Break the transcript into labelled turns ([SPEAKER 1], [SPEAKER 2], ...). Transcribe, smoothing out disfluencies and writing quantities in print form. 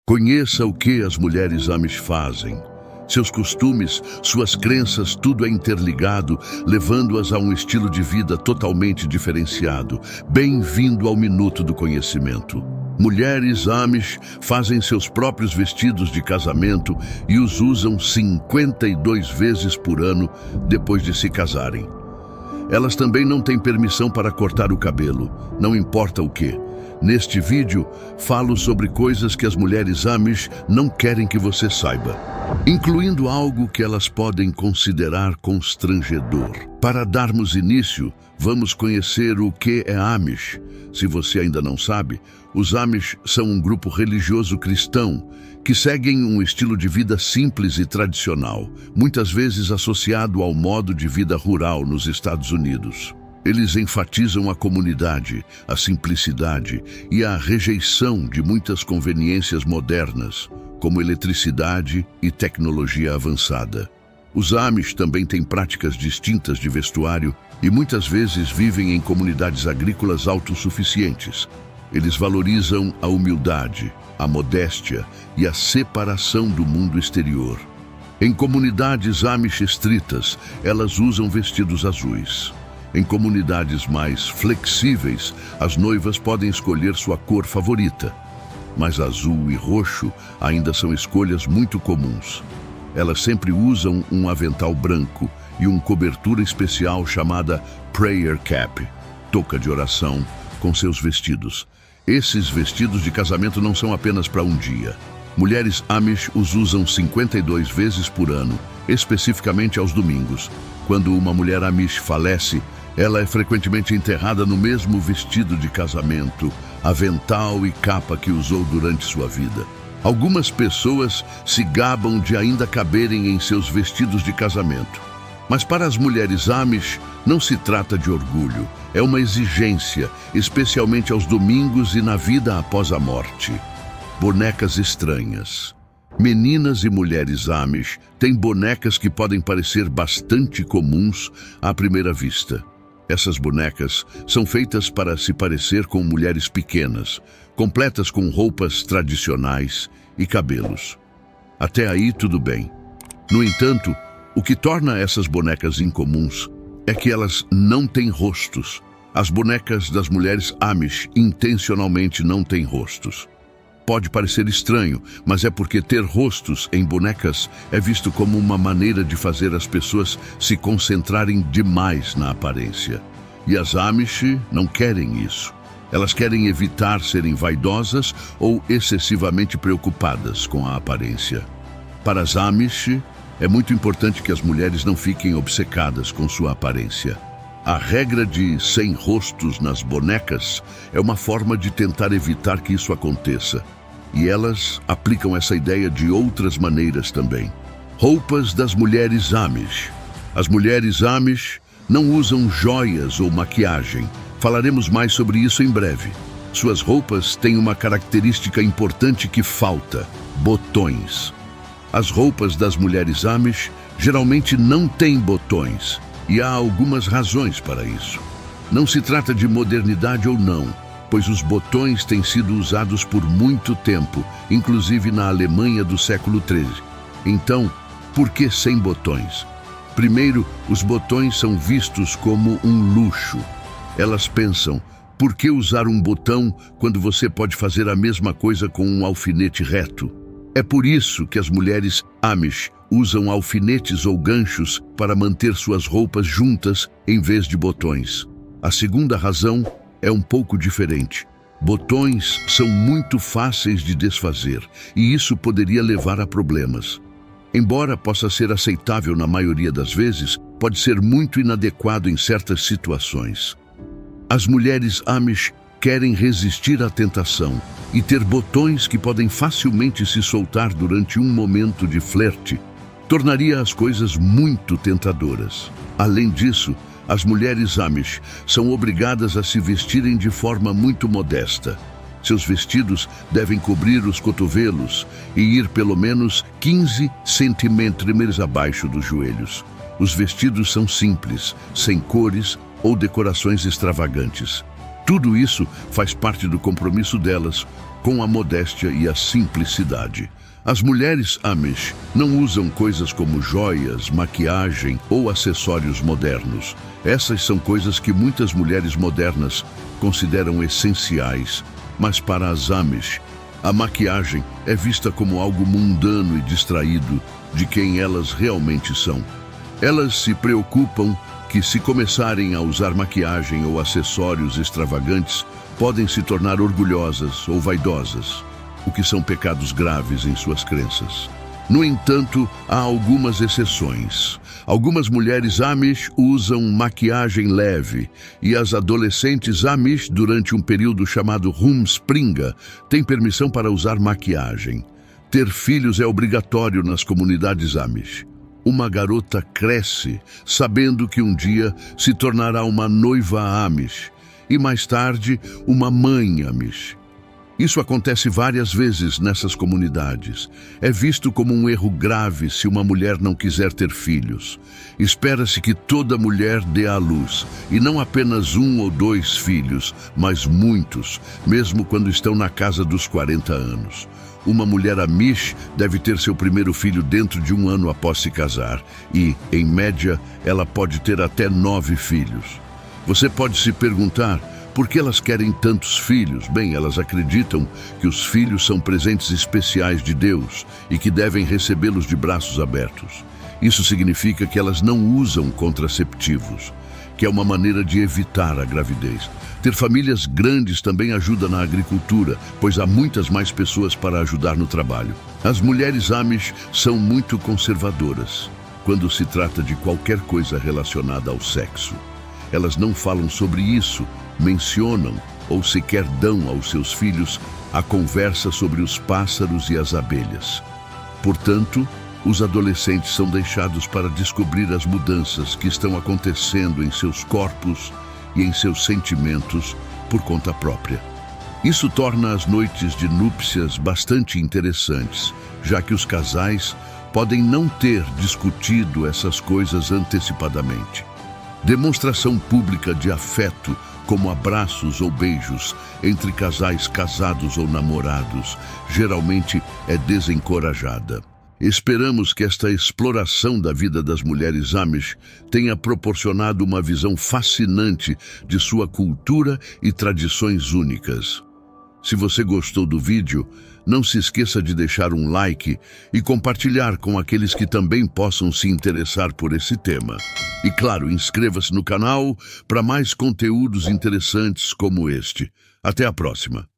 [SPEAKER 1] Conheça o que as mulheres Amish fazem. Seus costumes, suas crenças, tudo é interligado, levando-as a um estilo de vida totalmente diferenciado. Bem-vindo ao Minuto do Conhecimento. Mulheres Amish fazem seus próprios vestidos de casamento e os usam 52 vezes por ano depois de se casarem. Elas também não têm permissão para cortar o cabelo, não importa o que. Neste vídeo, falo sobre coisas que as mulheres Amish não querem que você saiba, incluindo algo que elas podem considerar constrangedor. Para darmos início, vamos conhecer o que é Amish. Se você ainda não sabe, os Amish são um grupo religioso cristão que seguem um estilo de vida simples e tradicional, muitas vezes associado ao modo de vida rural nos Estados Unidos. Eles enfatizam a comunidade, a simplicidade e a rejeição de muitas conveniências modernas, como eletricidade e tecnologia avançada. Os Amish também têm práticas distintas de vestuário e muitas vezes vivem em comunidades agrícolas autossuficientes. Eles valorizam a humildade, a modéstia e a separação do mundo exterior. Em comunidades Amish estritas, elas usam vestidos azuis. Em comunidades mais flexíveis, as noivas podem escolher sua cor favorita, mas azul e roxo ainda são escolhas muito comuns. Elas sempre usam um avental branco e uma cobertura especial chamada prayer cap, touca de oração, com seus vestidos. Esses vestidos de casamento não são apenas para um dia. Mulheres Amish os usam 52 vezes por ano, especificamente aos domingos. Quando uma mulher Amish falece, ela é frequentemente enterrada no mesmo vestido de casamento, avental e capa que usou durante sua vida. Algumas pessoas se gabam de ainda caberem em seus vestidos de casamento. Mas para as mulheres Amish, não se trata de orgulho, é uma exigência, especialmente aos domingos e na vida após a morte. Bonecas estranhas. Meninas e mulheres Amish têm bonecas que podem parecer bastante comuns à primeira vista. Essas bonecas são feitas para se parecer com mulheres pequenas, completas com roupas tradicionais e cabelos. Até aí tudo bem. No entanto, o que torna essas bonecas incomuns é que elas não têm rostos. As bonecas das mulheres Amish intencionalmente não têm rostos. Pode parecer estranho, mas é porque ter rostos em bonecas é visto como uma maneira de fazer as pessoas se concentrarem demais na aparência. E as Amish não querem isso. Elas querem evitar serem vaidosas ou excessivamente preocupadas com a aparência. Para as Amish, é muito importante que as mulheres não fiquem obcecadas com sua aparência. A regra de 100 rostos nas bonecas é uma forma de tentar evitar que isso aconteça. E elas aplicam essa ideia de outras maneiras também. Roupas das mulheres Amish. As mulheres Amish não usam joias ou maquiagem. Falaremos mais sobre isso em breve. Suas roupas têm uma característica importante que falta: botões. As roupas das mulheres Amish geralmente não têm botões, e há algumas razões para isso. Não se trata de modernidade ou não, pois os botões têm sido usados por muito tempo, inclusive na Alemanha do século XIII. Então, por que sem botões? Primeiro, os botões são vistos como um luxo. Elas pensam, por que usar um botão quando você pode fazer a mesma coisa com um alfinete reto? É por isso que as mulheres Amish usam alfinetes ou ganchos para manter suas roupas juntas em vez de botões. A segunda razão é um pouco diferente. Botões são muito fáceis de desfazer e isso poderia levar a problemas. Embora possa ser aceitável na maioria das vezes, pode ser muito inadequado em certas situações. As mulheres Amish querem resistir à tentação e ter botões que podem facilmente se soltar durante um momento de flerte tornaria as coisas muito tentadoras. Além disso, as mulheres Amish são obrigadas a se vestirem de forma muito modesta. Seus vestidos devem cobrir os cotovelos e ir pelo menos 15 centímetros abaixo dos joelhos. Os vestidos são simples, sem cores ou decorações extravagantes. Tudo isso faz parte do compromisso delas com a modéstia e a simplicidade. As mulheres Amish não usam coisas como joias, maquiagem ou acessórios modernos. Essas são coisas que muitas mulheres modernas consideram essenciais, mas para as Amish, a maquiagem é vista como algo mundano e distraído de quem elas realmente são. Elas se preocupam que, se começarem a usar maquiagem ou acessórios extravagantes, podem se tornar orgulhosas ou vaidosas, o que são pecados graves em suas crenças. No entanto, há algumas exceções. Algumas mulheres Amish usam maquiagem leve e as adolescentes Amish, durante um período chamado Rumspringa, têm permissão para usar maquiagem. Ter filhos é obrigatório nas comunidades Amish. Uma garota cresce sabendo que um dia se tornará uma noiva Amish e mais tarde uma mãe Amish. Isso acontece várias vezes nessas comunidades. É visto como um erro grave se uma mulher não quiser ter filhos. Espera-se que toda mulher dê à luz, e não apenas 1 ou 2 filhos, mas muitos, mesmo quando estão na casa dos 40 anos. Uma mulher Amish deve ter seu primeiro filho dentro de 1 ano após se casar, e, em média, ela pode ter até 9 filhos. Você pode se perguntar: por que elas querem tantos filhos? Bem, elas acreditam que os filhos são presentes especiais de Deus e que devem recebê-los de braços abertos. Isso significa que elas não usam contraceptivos, que é uma maneira de evitar a gravidez. Ter famílias grandes também ajuda na agricultura, pois há muitas mais pessoas para ajudar no trabalho. As mulheres Amish são muito conservadoras quando se trata de qualquer coisa relacionada ao sexo. Elas não falam sobre isso, mencionam ou sequer dão aos seus filhos a conversa sobre os pássaros e as abelhas. Portanto, os adolescentes são deixados para descobrir as mudanças que estão acontecendo em seus corpos e em seus sentimentos por conta própria. Isso torna as noites de núpcias bastante interessantes, já que os casais podem não ter discutido essas coisas antecipadamente. Demonstração pública de afeto, como abraços ou beijos entre casais casados ou namorados, geralmente é desencorajada. Esperamos que esta exploração da vida das mulheres Amish tenha proporcionado uma visão fascinante de sua cultura e tradições únicas. Se você gostou do vídeo, não se esqueça de deixar um like e compartilhar com aqueles que também possam se interessar por esse tema. E claro, inscreva-se no canal para mais conteúdos interessantes como este. Até a próxima!